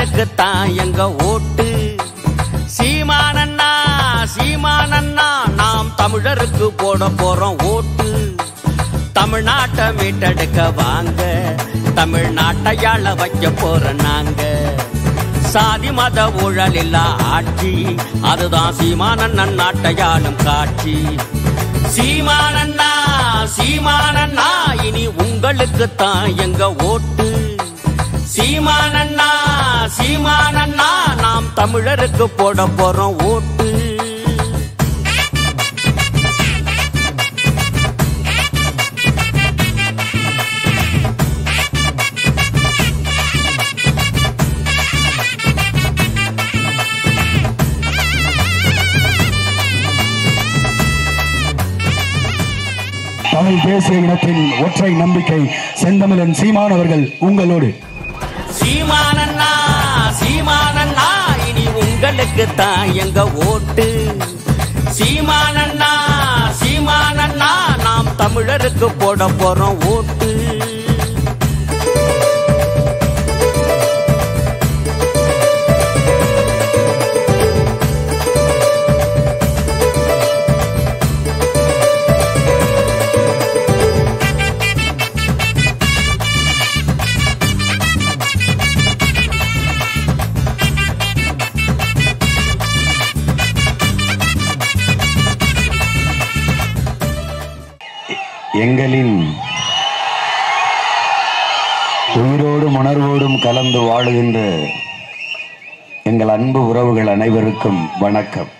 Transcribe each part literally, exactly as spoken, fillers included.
உங்களுக்குத்தான் எங்க ஓட்டு. சீமானண்ணா சீமானண்ணா நாம் தமிழருக்கு போட போறோம் ஓட்டு. தமிழ்நாட்டை மீட்டெடுக்க வாங்க, தமிழ்நாட்டையாள வைக்க போற நாங்க. சாதி மத ஊழல் இல்லா ஆட்சி, அதுதான் சீமானண்ணன் நாட்டையாளும் காட்சி. சீமானண்ணா சீமானண்ணா இனி உங்களுக்குத்தான் எங்க ஓட்டு. சீமானண்ணா சீமானண்ணா நாம் தமிழருக்கு போட போறோம் ஓட்டு. தமிழ் தேசிய இனத்தின் ஒற்றை நம்பிக்கை செந்தமிழன் சீமான் அவர்கள் உங்களோடு. சீமானண்ணா சீமானண்ணா இனி உங்களுக்குத்தான் எங்க ஓட்டு. சீமானண்ணா சீமானண்ணா நாம் தமிழருக்கு போட போறோம் ஓட்டு. எங்களின் உயிரோடும் உணர்வோடும் கலந்து வாழுகின்ற எங்கள் அன்பு உறவுகள் அனைவருக்கும் வணக்கம்.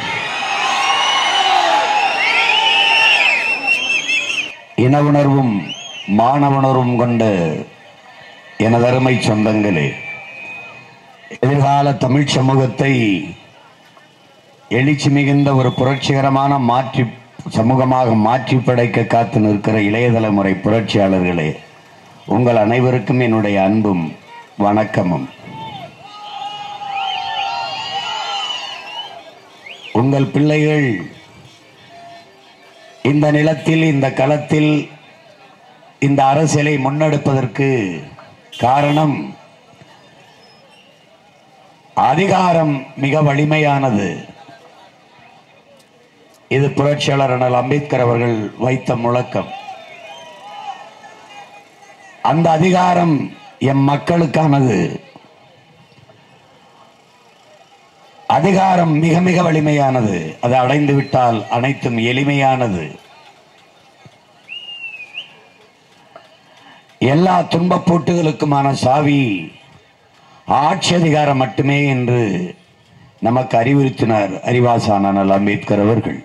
இன உணர்வும் மானவுணர்வும் கொண்ட எனதருமை சொந்தங்களே, எதிர்கால தமிழ் சமூகத்தை எழுச்சி மிகுந்த ஒரு புரட்சிகரமான மாற்றி சமூகமாக மாற்றி படைக்க காத்து நிற்கிற இளைய தலைமுறை புரட்சியாளர்களே, உங்கள் அனைவருக்கும் என்னுடைய அன்பும் வணக்கமும். உங்கள் பிள்ளைகள் இந்த நிலத்தில், இந்த களத்தில் இந்த அரசியலை முன்னெடுப்பதற்கு காரணம் அதிகாரம் மிக வலிமையானது. இது புரட்சியாளர் அண்ணல் அம்பேத்கர் அவர்கள் வைத்த முழக்கம். அந்த அதிகாரம் எம் மக்களுக்கானது. அதிகாரம் மிக மிக வலிமையானது. அதை அடைந்து விட்டால் அனைத்தும் எளிமையானது. எல்லா துன்பப் பூட்டுகளுக்குமான சாவி ஆட்சி அதிகாரம் மட்டுமே என்று நமக்கு அறிவுறுத்தினார் அறிவாசான அண்ணல் அம்பேத்கர் அவர்கள்.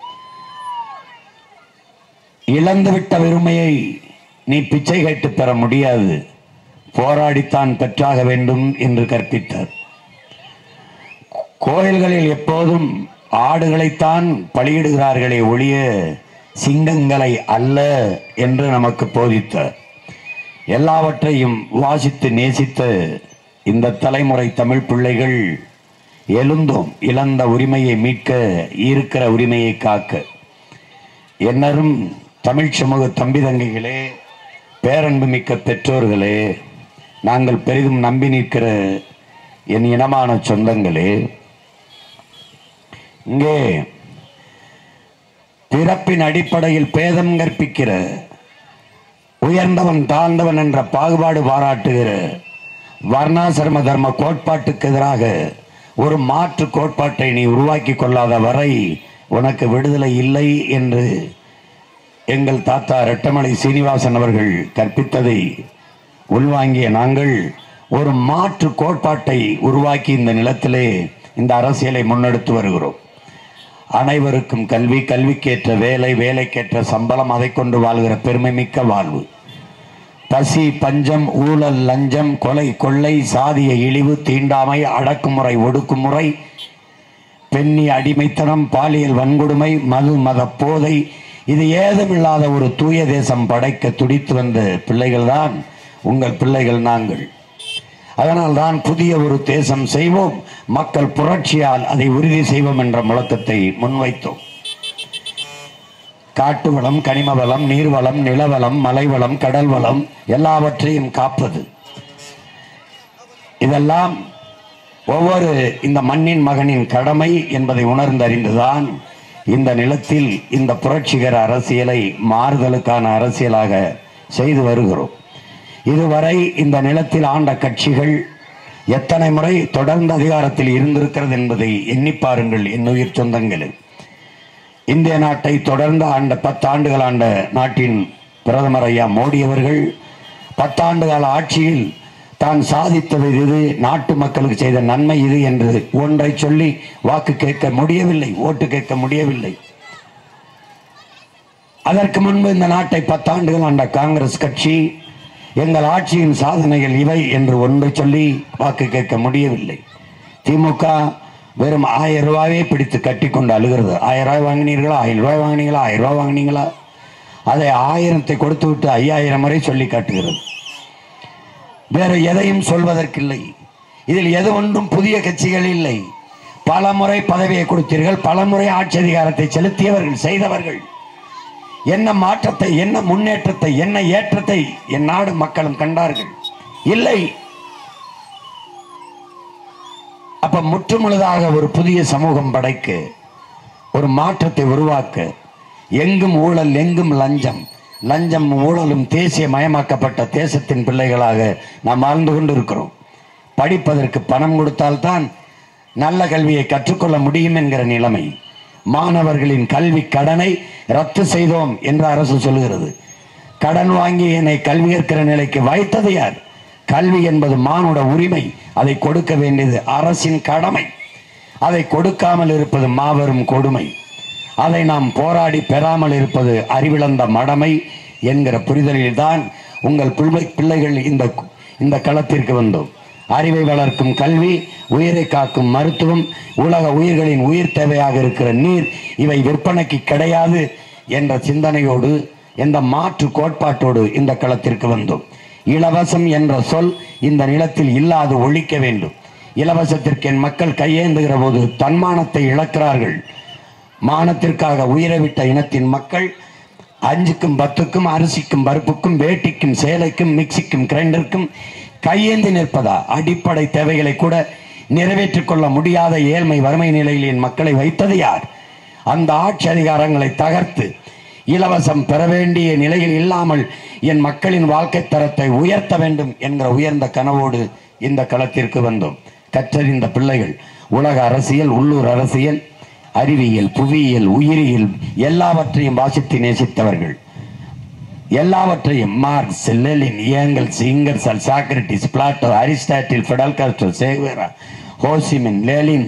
இழந்துவிட்ட பெருமையை நீ பிச்சை கேட்டு பெற முடியாது, போராடித்தான் பெற்றாக வேண்டும் என்று கற்பித்தார். கோயில்களில் எப்போதும் ஆடுகளைத்தான் பலியிடுகிறார்களே ஒழிய சிங்கங்களை அல்ல என்று நமக்கு போதித்தார். எல்லாவற்றையும் வாசித்து நேசித்த இந்த தலைமுறை தமிழ் பிள்ளைகள் எழுந்தோம். இழந்த உரிமையை மீட்க, இருக்கிற உரிமையை காக்க. என்னரும் தமிழ் சமூக தம்பி தங்கைகளே, பேரன்பு மிக்க பெற்றோர்களே, நாங்கள் பெரிதும் நம்பி நிற்கிற என் இனமான சொந்தங்களே, இங்கே பிறப்பின் அடிப்படையில் பேதம் கற்பிக்கிற, உயர்ந்தவன் தாழ்ந்தவன் என்ற பாகுபாடு பாராட்டுகிற வர்ணாசிரம தர்ம கோட்பாட்டுக்கு எதிராக ஒரு மாற்று கோட்பாட்டை நீ உருவாக்கி கொள்ளாத வரை உனக்கு விடுதலை இல்லை என்று எங்கள் தாத்தா ரெட்டமலை சீனிவாசன் அவர்கள் கற்பித்ததை உள்வாங்கிய நாங்கள் ஒரு மாற்று கோட்பாட்டை உருவாக்கி இந்த நிலத்திலே இந்த அரசியலை முன்னெடுத்து வருகிறோம். அனைவருக்கும் கல்வி, கல்விக்கேற்ற வேலை, வேலைக்கேற்ற சம்பளம், அதை கொண்டு வாழ்கிற பெருமை மிக்க வாழ்வு. பசி, பஞ்சம், ஊழல், லஞ்சம், கொலை, கொள்ளை, சாதிய இழிவு, தீண்டாமை, அடக்குமுறை, ஒடுக்குமுறை, பெண்ணி அடிமைத்தனம், பாலியல் வன்கொடுமை, மது மத போதை, இது ஏதுமில்லாத ஒரு தூய தேசம் படைக்க துடித்து வந்த பிள்ளைகள் தான் உங்கள் பிள்ளைகள் நாங்கள். அதனால் தான் புதிய ஒரு தேசம் செய்வோம், மக்கள் புரட்சியால் அதை உறுதி செய்வோம் என்ற முழக்கத்தை முன்வைத்தோம். காட்டு வளம், கனிம வளம், நீர்வளம், நிலவளம், மலைவளம், கடல் வளம் எல்லாவற்றையும் காப்பது, இதெல்லாம் ஒவ்வொரு இந்த மண்ணின் மகனின் கடமை என்பதை உணர்ந்தறிந்துதான் இந்த நிலத்தில் இந்த புரட்சிகர அரசியலை மாறுதலுக்கான அரசியலாக செய்து வருகிறோம். இதுவரை இந்த நிலத்தில் ஆண்ட கட்சிகள் எத்தனை முறை தொடர்ந்து அதிகாரத்தில் இருந்திருக்கிறது என்பதை எண்ணி பாருங்கள் என்னுயிர் சொந்தங்களே. இந்திய நாட்டை தொடர்ந்து ஆண்ட பத்தாண்டுகள் ஆண்ட நாட்டின் பிரதமர் ஐயா மோடி அவர்கள் பத்தாண்டு கால ஆட்சியில் தான் சாதித்தது இது, நாட்டு மக்களுக்கு செய்த நன்மை இது என்று ஒன்றை சொல்லி வாக்கு கேட்க முடியவில்லை, ஓட்டு கேட்க முடியவில்லை. அதற்கு முன்பு இந்த நாட்டை பத்தாண்டுகள் ஆண்ட காங்கிரஸ் கட்சி எங்கள் ஆட்சியின் சாதனைகள் இவை என்று ஒன்றை சொல்லி வாக்கு கேட்க முடியவில்லை. திமுக வெறும் ஆயிரம் ரூபாயே பிடித்து கட்டி கொண்டு அழுகிறது. ஆயிரம் ரூபாய் வாங்கினீர்களா, ஆயிரம் ரூபாய் வாங்கினீங்களா, ஆயிரம் ரூபாய் வாங்கினீங்களா, அதை ஆயிரத்தை கொடுத்து விட்டு ஐயாயிரம் முறை சொல்லி காட்டுகிறது. வேற எதையும் சொல்வதற்கில்லை. இதில் எது ஒன்றும் புதிய கட்சிகள் இல்லை. பல முறை பதவியை கொடுத்தீர்கள், பல முறை ஆட்சி அதிகாரத்தை செலுத்தியவர்கள், செய்தவர்கள். என்ன மாற்றத்தை, என்ன முன்னேற்றத்தை, என்ன ஏற்றத்தை என் நாடு மக்களும் கண்டார்கள்? இல்லை. அப்ப முற்றுமுழுதாக ஒரு புதிய சமூகம் படைக்க, ஒரு மாற்றத்தை உருவாக்க, எங்கும் ஊழல் எங்கும் லஞ்சம், லஞ்சம் ஊழலும் தேசிய மயமாக்கப்பட்ட தேசத்தின் பிள்ளைகளாக நாம் வாழ்ந்து கொண்டு இருக்கிறோம். படிப்பதற்கு பணம் கொடுத்தால்தான் நல்ல கல்வியை கற்றுக்கொள்ள முடியும் என்கிற நிலைமை. மாணவர்களின் கல்வி கடனை ரத்து செய்தோம் என்று அரசு சொல்கிறது. கடன் வாங்கி என்னை கல்வி கற்கிற நிலைக்கு வைத்தது யார்? கல்வி என்பது மானுட உரிமை, அதை கொடுக்க வேண்டியது அரசின் கடமை. அதை கொடுக்காமல் இருப்பது மாபெரும் கொடுமை. அதை நாம் போராடி பெறாமல் இருப்பது அறிவிழந்த மடமை என்கிற புரிதலில் தான் உங்கள் பிள்ளை பிள்ளைகள் இந்த இந்த களத்திற்கு வந்தோம். அறிவை வளர்க்கும் கல்வி, உயிரை காக்கும் மருத்துவம், உலக உயிர்களின் உயிர் தேவையாக இருக்கிற நீர், இவை விற்பனைக்கு கிடையாது என்ற சிந்தனையோடு, எந்த மாற்று கோட்பாட்டோடு இந்த களத்திற்கு வந்தோம். இலவசம் என்ற சொல் இந்த நிலத்தில் இல்லாது ஒழிக்க வேண்டும். இலவசத்திற்கு என் மக்கள் கையேந்துகிற போது தன்மானத்தை இழக்கிறார்கள். மானத்திற்காக உயிரை விட்ட இனத்தின் மக்கள் அஞ்சுக்கும் பத்துக்கும், அரிசிக்கும் பருப்புக்கும், வேட்டிக்கும் சேலைக்கும், மிக்சிக்கும் கிரைண்டருக்கும் கையேந்தி நிற்பதா? அடிப்படை தேவைகளை கூட நிறைவேற்றிக் கொள்ள முடியாத ஏழ்மை வறுமை நிலையில் என் மக்களை வைத்தது யார்? அந்த ஆட்சி அதிகாரங்களை தகர்த்து இலவசம் பெற வேண்டிய நிலையில் இல்லாமல் என் மக்களின் வாழ்க்கை தரத்தை உயர்த்த வேண்டும் என்கிற உயர்ந்த கனவோடு இந்த களத்திற்கு வந்தோம். கற்றறிந்த பிள்ளைகள், உலக அரசியல், உள்ளூர் அரசியல், அறிவியல், புவியியல், உயிரியல் எல்லாவற்றையும் வாசித்து நேசித்தவர்கள். எல்லாவற்றையும் Marx, Lenin, Engels, Ingersoll, Socrates, Plato, Aristotle, Fidel Castro, Che Guevara, Ho Chi Minh, Lenin,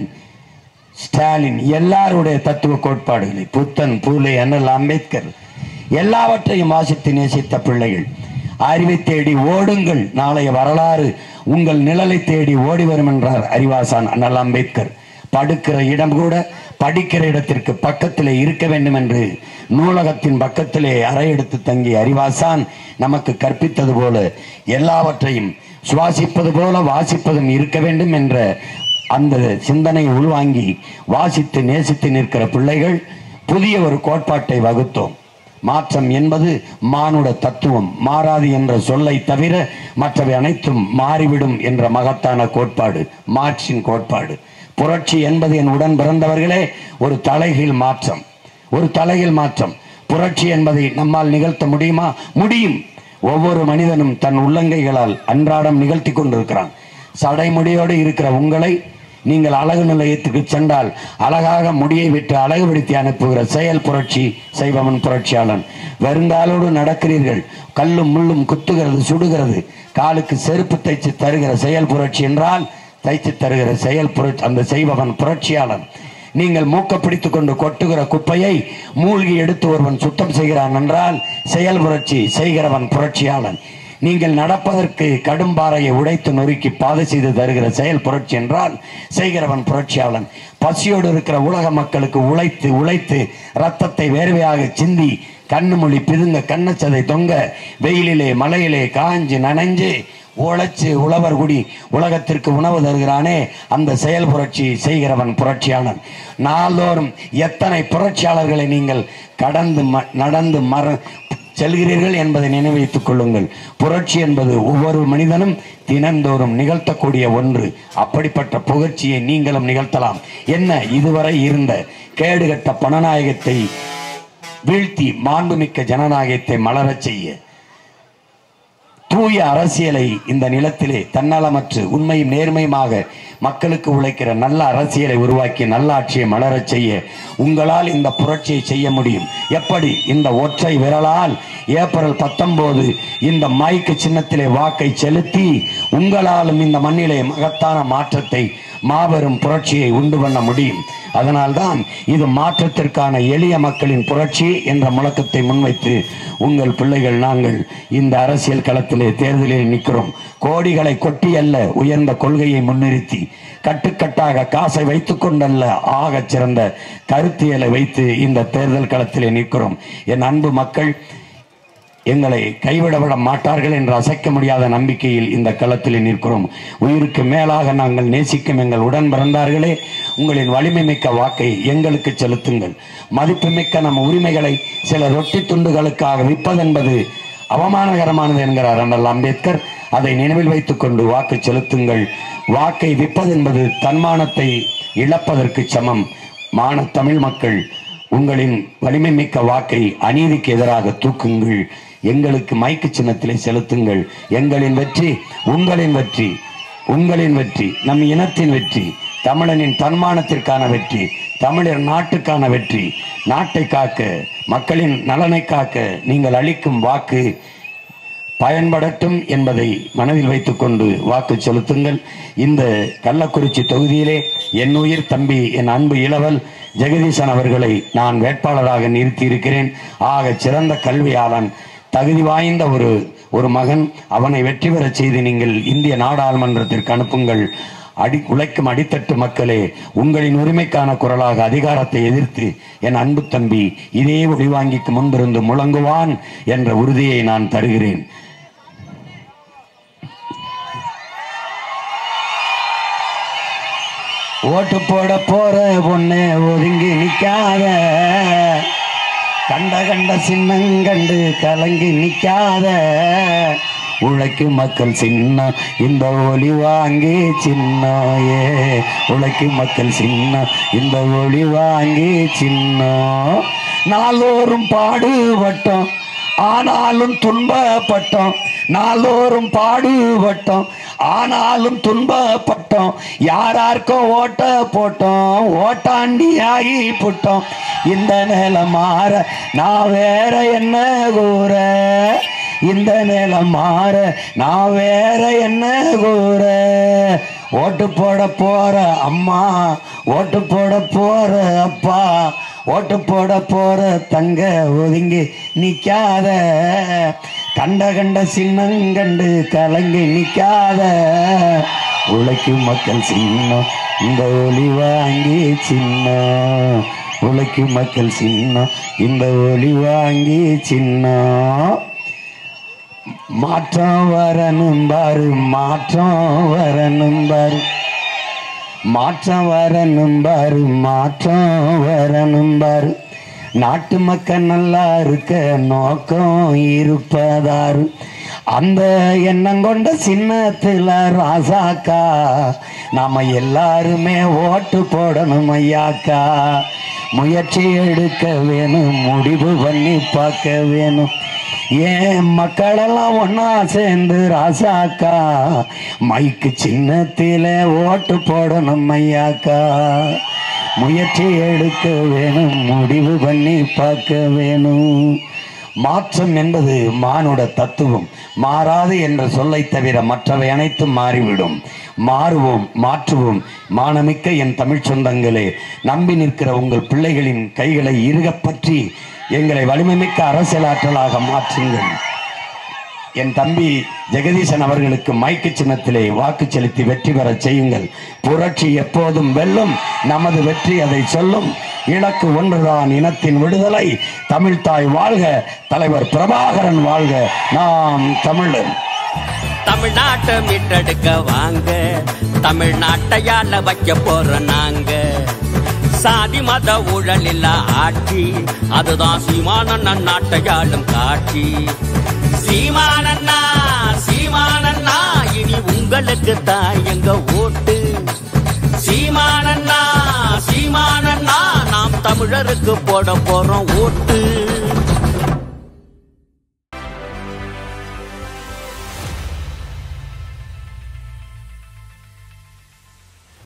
Stalin எல்லாருடைய தத்துவ கோட்பாடுகளை, புத்தன், பூலே, அண்ணல் அம்பேத்கர் எல்லாவற்றையும் வாசித்து நேசித்த பிள்ளைகள். அறிவை தேடி ஓடுங்கள், நாளைய வரலாறு உங்கள் நிழலை தேடி ஓடி வரும் என்றார் அறிவாசான் அண்ணல் அம்பேத்கர். படுக்கிற இடம் கூட படிக்கிற இடத்திற்கு பக்கத்திலே இருக்க வேண்டும் என்று நூலகத்தின் பக்கத்திலே அறை எடுத்து தங்கிய அறிவாசான் நமக்கு கற்பித்தது போல எல்லாவற்றையும் சுவாசிப்பது போல வாசிப்பதும் இருக்க வேண்டும் என்ற அந்த சிந்தனை உள்வாங்கி வாசித்து நேசித்து நிற்கிற பிள்ளைகள் புதிய ஒரு கோட்பாட்டை வகுத்தோம். மாற்றம் என்பது மானுட தத்துவம், மாறாது என்ற சொல்லை தவிர மற்றவை அனைத்தும் மாறிவிடும் என்ற மகத்தான கோட்பாடு மார்க்சின் கோட்பாடு. புரட்சி என்பது என் உடன் பிறந்தவர்களே ஒரு தலைகீழ் மாற்றம், ஒரு தலைகீழ் மாற்றம். புரட்சி என்பதை நம்மால் நிகழ்த்த முடியுமா? முடியும். ஒவ்வொரு மனிதனும் தன் உள்ளங்கைகளால் அன்றாடம் நிகழ்த்தி கொண்டிருக்கிறான். சடைமுடியோடு இருக்கிற உங்களை நீங்கள் அழகு நிலையத்துக்கு சென்றால் அழகாக முடியை விட்டு அழகுபடுத்தி அனுப்புகிற செயல் புரட்சி செய்பவன் புரட்சியாளன். வெறுங்காலோடு நடக்கிறீர்கள், கல்லும் முள்ளும் குத்துகிறது, சுடுகிறது, காலுக்கு செருப்பு தைச்சு தருகிற செயல் புரட்சி என்றால் தைத்து தருகிற செயல் புரட்சி, அந்த செய்பவன் புரட்சியாளன். நீங்கள் மூக்க பிடித்துக் கொண்டு கொட்டுகிற குப்பையை மூழ்கி எடுத்து ஒருவன் சுத்தம் செய்கிறான் என்றால் செயல் புரட்சி செய்கிறவன் புரட்சியாளன். நீங்கள் நடப்பதற்கு கடும் பாறையை உடைத்து நொறுக்கி பாதை செய்து தருகிற செயல் புரட்சி என்றால் செய்கிறவன் புரட்சியாளன். பசியோடு இருக்கிற உலக மக்களுக்கு உழைத்து உழைத்து ரத்தத்தை வேர்வையாக சிந்தி கண்ணு மொழி பிதுங்க கண்ணச்சதை தொங்க வெயிலிலே மலையிலே காஞ்சு நனைஞ்சு உழைச்சு உழவர் குடி உலகத்திற்கு உணவு தருகிறானே அந்த செயல் புரட்சி செய்கிறவன் புரட்சியாளன். நாள்தோறும் எத்தனை புரட்சியாளர்களை நீங்கள் கடந்து நடந்து மர செல்கிறீர்கள் என்பதை நினைவைத்துக் கொள்ளுங்கள். புரட்சி என்பது ஒவ்வொரு மனிதனும் தினந்தோறும் நிகழ்த்தக்கூடிய ஒன்று. அப்படிப்பட்ட புகழ்ச்சியை நீங்களும் நிகழ்த்தலாம். என்ன, இதுவரை இருந்த கேடுகட்ட பணநாயகத்தை வீழ்த்தி மாண்புமிக்க ஜனநாயகத்தை மலரச் செய்ய, தூய அரசியலை இந்த நிலத்திலே தன்னலமற்று உண்மையும் நேர்மையுமாக மக்களுக்கு உழைக்கிற நல்ல அரசியலை உருவாக்கி நல்ல ஆட்சியை மலரச் செய்ய உங்களால் இந்த புரட்சியை செய்ய முடியும். எப்படி? இந்த ஒற்றை விரலால் ஏப்ரல் பத்தொன்பது இந்த மைக்கு சின்னத்திலே வாக்கை செலுத்தி உங்களாலும் இந்த மண்ணிலே மகத்தான மாற்றத்தை, மாபெரும் புரட்சியை உண்டு பண்ண முடியும். அதனால்தான் இது மாற்றத்திற்கான எளிய மக்களின் புரட்சி என்ற முழக்கத்தை முன்வைத்து உங்கள் பிள்ளைகள் நாங்கள் இந்த அரசியல் களத்திலே தேர்தலில் நிற்கிறோம். கோடிகளை கொட்டி அல்ல, உயர்ந்த கொள்கையை முன்னிறுத்தி கட்டுக்கட்டாக காசை வைத்துக் கொண்டல்ல, ஆக சிறந்த கருத்தியலை வைத்து இந்த தேர்தல் களத்திலே நிற்கிறோம். என் அன்பு மக்கள் எங்களை கைவிடவிட மாட்டார்கள் என்ற அசைக்க முடியாத நம்பிக்கையில் இந்த களத்தில் நிற்கிறோம். உயிருக்கு மேலாக நாங்கள் நேசிக்கும் எங்கள் உடன் பிறந்தார்களே, உங்களின் வலிமை மிக்க வாக்கை எங்களுக்கு செலுத்துங்கள். மதிப்புமிக்க நம் உரிமைகளை சில ரொட்டி துண்டுகளுக்காக விற்பதென்பது அவமானகரமானது என்கிறார் அண்ணல் அம்பேத்கர். அதை நினைவில் வைத்துக் கொண்டு வாக்கு செலுத்துங்கள். வாக்கை விற்பதென்பது தன்மானத்தை இழப்பதற்கு சமம். மான தமிழ் மக்கள், உங்களின் வலிமை மிக்க வாக்கை அநீதிக்கு எதிராக தூக்குங்கள். எங்களுக்கு மைக்கு சின்னத்திலே செலுத்துங்கள். எங்களின் வெற்றி உங்களின் வெற்றி, உங்களின் வெற்றி நம் இனத்தின் வெற்றி, தமிழனின் தன்மானத்திற்கான வெற்றி, தமிழர் நாட்டுக்கான வெற்றி. நாட்டை காக்க, மக்களின் நலனை காக்க நீங்கள் அளிக்கும் வாக்கு பயன்படட்டும் என்பதை மனதில் வைத்துக் கொண்டு வாக்கு செலுத்துங்கள். இந்த கள்ளக்குறிச்சி தொகுதியிலே என் உயிர் தம்பி, என் அன்பு இளவல் ஜெகதீசன் அவர்களை நான் வேட்பாளராக நிறுத்தி இருக்கிறேன். ஆக சிறந்த கல்வியாளன், தகுதி வாய்ந்த ஒரு ஒரு மகன், அவனை வெற்றி பெற செய்து நீங்கள் இந்திய நாடாளுமன்றத்திற்கு அனுப்புங்கள். அடி உழைக்கும் அடித்தட்டு மக்களே, உங்களின் உரிமைக்கான குரலாக அதிகாரத்தை எதிர்த்து என் அன்பு தம்பி இதே ஒளிவாங்கிக்கு முன்பிருந்து முழங்குவான் என்ற உறுதியை நான் தருகிறேன். ஓட்டு போட போற பொண்ணு ஒதுங்கி நிக்காத, கண்ட கண்ட சின்னங்கண்டு கலங்கி நிக்காத, உழைக்கும் மக்கள் சின்ன இந்த ஒளி வாங்கி சின்ன, ஏ உழைக்கும் மக்கள் சின்ன இந்த ஒளி வாங்கி சின்ன. நாளோறும் பாடுபட்டோம் ஆனாலும் துன்பப்பட்டோம், நாளோறும் பாடுபட்டோம் ஆனாலும் துன்பப்பட்டோம், யாராருக்கும் ஓட்ட போட்டோம் ஓட்டாண்டி ஆகி போட்டோம். இந்த நிலை மாற நான் வேற என்ன கூற, இந்த நிலை மாற நான் வேற என்ன கூற. ஓட்டு போட போற அம்மா, ஓட்டு போட போற அப்பா, ஓட்டு போட போற தங்க ஒதுங்கி நிக்காத, கண்ட கண்ட சின்னங்கண்டு கலங்கி நிக்காத, உழைக்கும் மக்கள் சின்னம் இந்த ஒளி வாங்கி சின்ன, உழைக்கும் மக்கள் சின்னம் இந்த ஒளி வாங்கி சின்ன. மாற்றம் வரணும் பாரு, மாற்றம் வரணும் பாரு, மாற்றம் வரணும் பாரு, மாற்றம் வரணும் பாரு. நாட்டு மக்கள் நல்லா இருக்க நோக்கம் இருப்பதாரு, அந்த எண்ணம் கொண்ட சின்னத்துல ராசாக்கா நாம எல்லாருமே ஓட்டு போடணும் ஐயாக்கா. முயற்சி எடுக்க வேணும், முடிவு பண்ணி பார்க்க வேணும். ஏன் மக்களெல்லாம் ஒன்னா சேர்ந்து ராசாக்கா மைக்கு சின்னத்தில ஓட்டு போடணும் ஐயாக்கா. முயற்சி எடுக்க வேணும், முடிவு பண்ணி பார்க்க வேணும். மாற்றம் என்பது மானுட தத்துவம். மாறாது என்ற சொல்லை தவிர மற்றவை அனைத்தும் மாறிவிடும். மாறுவோம், மாற்றுவோம். மானமிக்க என் தமிழ் சொந்தங்களே, நம்பி நிற்கிற உங்கள் பிள்ளைகளின் கைகளை இறுகப் பற்றி எங்களை வலிமைமிக்க அரசியலாற்றலாக மாற்றுங்கள். என் தம்பி ஜெகதீசன் அவர்களுக்கு மைக்கு சின்னத்திலே வாக்கு செலுத்தி வெற்றி பெற செய்யுங்கள். புரட்சி எப்போதும் வெல்லும், நமது வெற்றி அதை சொல்லும். இலக்கு ஒன்றுதான், இனத்தின் விடுதலை. தமிழ்தாய் வாழ்க, தலைவர் பிரபாகரன் வாழ்க. நாம் தமிழர். தமிழ்நாட்டை மீட்டெடுக்க வாங்க, தமிழ்நாட்டையால வைக்க போற நாங்க. சாதி மத ஊழல் இல்ல ஆட்சி, அதுதான் சீமானண்ணா நாட்டையாளும் காட்சி. சீமானண்ணா சீமானண்ணா இனி உங்களுக்கு தான் எங்க ஓட்டு. சீமானண்ணா சீமானண்ணா நாம் தமிழருக்கு போட போறோம் ஓட்டு.